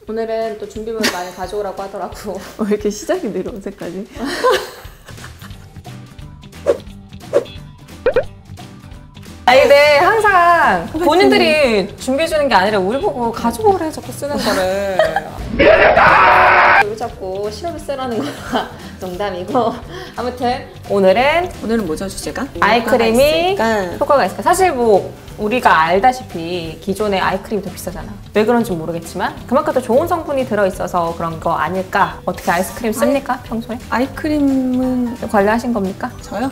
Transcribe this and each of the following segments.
오늘은 또 준비물을 많이 가져오라고 하더라고. 왜 이렇게 시작이 느려 어제까지? 아니 근데 항상 본인들이 준비해주는 게 아니라 우리 보고 가져오래 자꾸 쓰는 거를. 왜 자꾸 시럽을 쓰라는 거야. 농담이고. 아무튼 오늘은 뭐죠 주제가? 아이크림이 효과가 있을까? 사실 뭐 우리가 알다시피 기존의 아이크림이 더 비싸잖아. 왜 그런지 모르겠지만 그만큼 더 좋은 성분이 들어있어서 그런 거 아닐까? 어떻게 아이스크림 씁니까? 평소에? 아이크림은 관리하신 겁니까? 저요?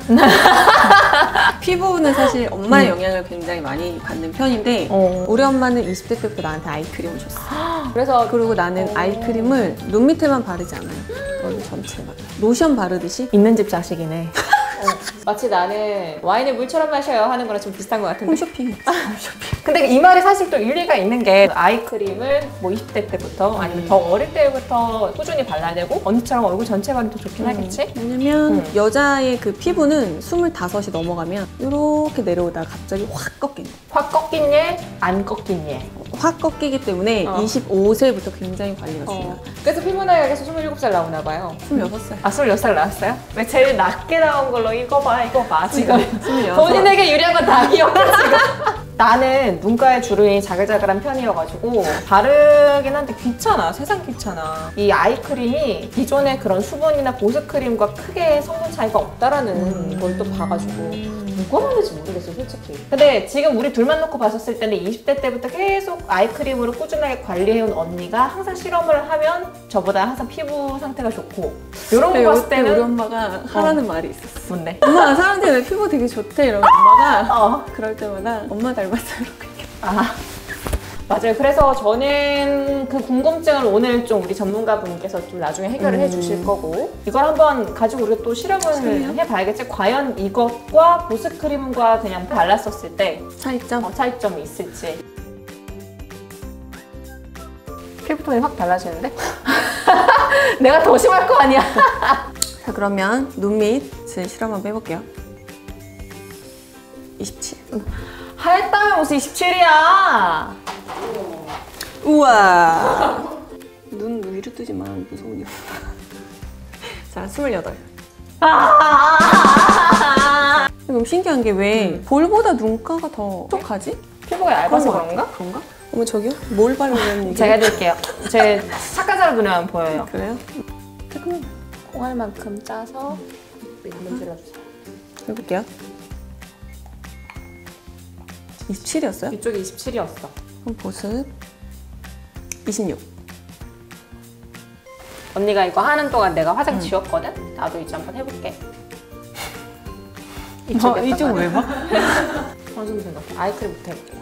피부는 사실 엄마의 영향을 굉장히 많이 받는 편인데 우리 엄마는 20대 때부터 나한테 아이크림을 줬어. 그래서 그리고 나는 아이크림을 눈 밑에만 바르지 않아요. 거의 전체에 발라요. 로션 바르듯이. 있는 집 자식이네. 마치 나는 와인을 물처럼 마셔요 하는 거랑 좀 비슷한 것 같은데. 홈쇼핑. 근데 이 말이 사실 또 일리가 있는 게 아이크림을 뭐 20대 때부터 아니면 더 어릴 때부터 꾸준히 발라야 되고 언니처럼 얼굴 전체가 더 좋긴 하겠지? 왜냐면 여자의 그 피부는 25이 넘어가면 이렇게 내려오다가 갑자기 확 꺾이는 거예요. 확 꺾인 예, 안 꺾인 예. 확 꺾이기 때문에 25세부터 굉장히 관리가 중요해요. 그래서 피부나약에서 27살 나오나 봐요. 26살. 아 26살 나왔어요? 왜 제일 낮게 나온 걸로 이거 봐 지금 26. 본인에게 유리한 건 다 기억해 지금. 나는 눈가에 주름이 자글자글한 편이어가지고 바르긴 한데 귀찮아. 세상 귀찮아. 이 아이크림이 기존의 그런 수분이나 보습크림과 크게 성분 차이가 없다라는 걸 또 봐가지고 누가 만든지 모르겠어요 솔직히. 근데 지금 우리 둘만 놓고 봤었을 때는 20대 때부터 계속 아이크림으로 꾸준하게 관리해온 언니가 항상 실험을 하면 저보다 항상 피부 상태가 좋고 이런 거 봤을 때는 우리 엄마가 하라는 말이 있었어. 뭔데? 엄마 사람들이 내 피부 되게 좋대 이러면 엄마가 그럴 때마다 엄마 닮았어 이렇게. 아 맞아요. 그래서 저는 그 궁금증을 오늘 좀 우리 전문가분께서 좀 나중에 해결을 해주실 거고 이걸 한번 가지고 우리가 또 실험을 해봐야겠지. 과연 이것과 보습크림과 그냥 발랐었을 때 차이점이 있을지. 피부톤이 확 달라지는데? 내가 더 심할 거 아니야? 자 그러면 눈 밑을 실험 한번 해볼게요. 27. 하였다면 무슨 27이야? 우와. 눈 위로 뜨지 마. 무서우니까. 자 28. 너무 신기한 게 왜 볼보다 눈가가 더 촉촉하지? 피부가 얇아서 그런가? 그런가? 어머 저기요? 뭘 바르는 얘기? 제가 해드릴게요. 제 착한 사람 눈에만 보여요. 그래요? 조금 콩알만큼 짜서 문질러주세요. 해볼게요. 27이었어요? 이쪽이 27이었어. 그럼 보습 26. 언니가 이거 하는 동안 내가 화장 지웠거든? 나도 이제 한번 해볼게. 이쪽 왜 봐? 어느 정도 생각해? 아이크림부터 해볼게요.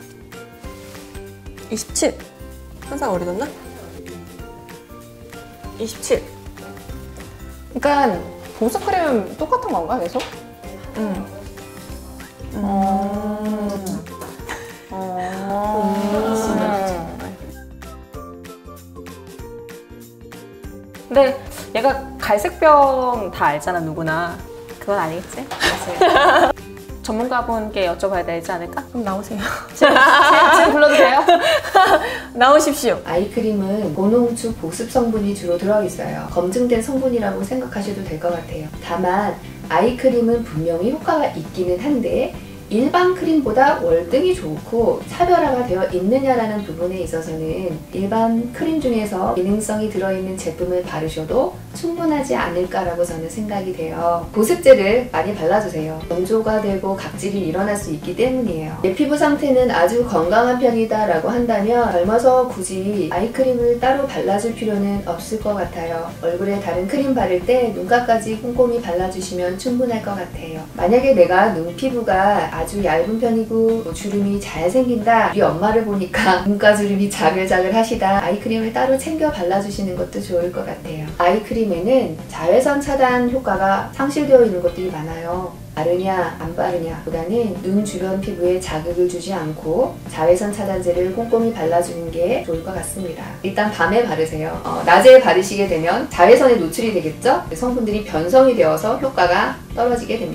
27. 항상 어리었나? 27. 그러니까 보습크림은 똑같은 건가 계속? 근데 얘가 갈색병 다 알잖아 누구나. 그건 아니겠지? 전문가분께 여쭤봐야 되지 않을까? 그럼 나오세요. 지금 불러도 돼요? 나오십시오. 아이크림은 고농축 보습 성분이 주로 들어있어요. 검증된 성분이라고 생각하셔도 될 것 같아요. 다만 아이크림은 분명히 효과가 있기는 한데 일반 크림보다 월등히 좋고 차별화가 되어 있느냐라는 부분에 있어서는 일반 크림 중에서 기능성이 들어있는 제품을 바르셔도 충분하지 않을까라고 저는 생각이 돼요. 보습제를 많이 발라주세요. 건조가 되고 각질이 일어날 수 있기 때문이에요. 내 피부 상태는 아주 건강한 편이다 라고 한다면 젊어서 굳이 아이크림을 따로 발라줄 필요는 없을 것 같아요. 얼굴에 다른 크림 바를 때 눈가까지 꼼꼼히 발라주시면 충분할 것 같아요. 만약에 내가 눈 피부가 아주 얇은 편이고 주름이 잘 생긴다. 우리 엄마를 보니까 눈가 주름이 자글자글 하시다. 아이크림을 따로 챙겨 발라주시는 것도 좋을 것 같아요. 아이크림에는 자외선 차단 효과가 상실되어 있는 것들이 많아요. 바르냐 안 바르냐 보다는 눈 주변 피부에 자극을 주지 않고 자외선 차단제를 꼼꼼히 발라주는 게 좋을 것 같습니다. 일단 밤에 바르세요. 낮에 바르시게 되면 자외선에 노출이 되겠죠? 성분들이 변성이 되어서 효과가 떨어지게 됩니다.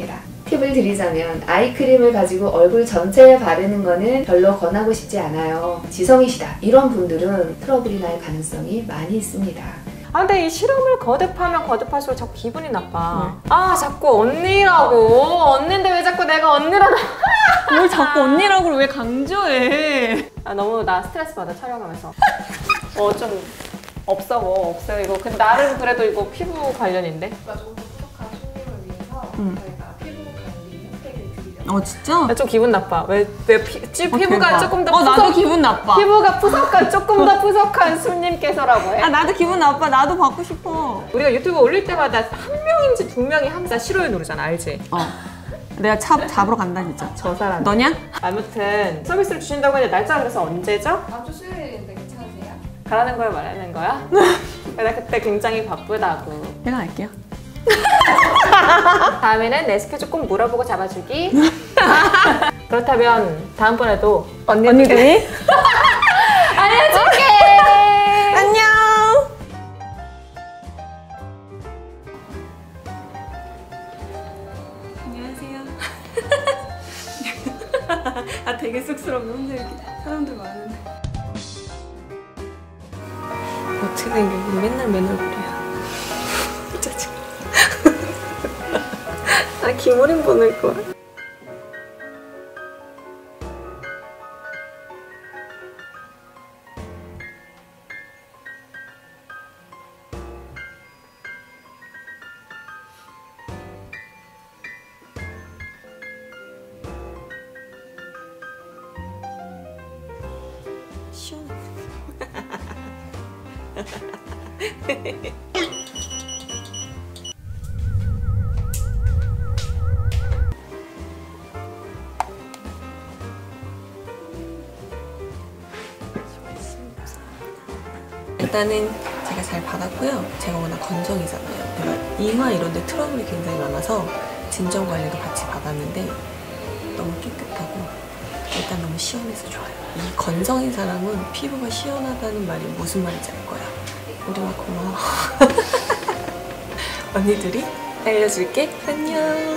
팁을 드리자면 아이크림을 가지고 얼굴 전체에 바르는 거는 별로 권하고 싶지 않아요. 지성이시다 이런 분들은 트러블이 날 가능성이 많이 있습니다. 아 근데 이 실험을 거듭하면 거듭할수록 자꾸 기분이 나빠. 아 자꾸 언니라고. 언니인데 왜 자꾸 내가 언니라고. 뭘 자꾸 언니라고 왜 강조해? 아 너무 나 스트레스 받아 촬영하면서. 좀 없어 뭐 없어요 이거. 근데 나름 그래도 이거 피부 관련인데. 조금 더 부족한 손님을 위해서 저희가 피부 관리 혜택을 드리려고. 진짜? 나 좀 기분 나빠. 왜 피부가 대박. 조금 더 나도 기분 나빠. 피부가 조금 더 푸석한 손님께서라고 해. 나도 기분 나빠. 나도 받고 싶어. 우리가 유튜브 올릴 때마다 한 명인지 두 명이 항상 싫어요 누르잖아, 알지? 내가 잡으러 간다 진짜. 저 사람. 너냐? 아무튼 서비스를 주신다고 했는데 날짜가 그래서 언제죠? 다음 주 수요일인데 괜찮으세요? 가라는 거야 말하는 거야? 나 그때 굉장히 바쁘다고. 제가 할게요. 다음에는 내 스케줄 꼭 물어보고 잡아주기. 그렇다면 다음번에도 언니들이 알려줄게. 안녕. 안녕하세요. 되게 쑥스럽네. 혼자 이렇게 사람들 많은데. 어떻게 된 게 맨날 맨얼굴이야. 짜증. 나 김우린 보낼 거야. 시원해. 일단은 제가 잘 받았고요. 제가 워낙 건성이잖아요. 내가 이마 이런 데 트러블이 굉장히 많아서 진정 관리도 같이 받았는데 너무 깨끗하고 일단 너무 시원해서 좋아요. 이 건성인 사람은 피부가 시원하다는 말이 무슨 말인지 알 거야. 우리가 고마워. 언니들이 알려줄게. 안녕.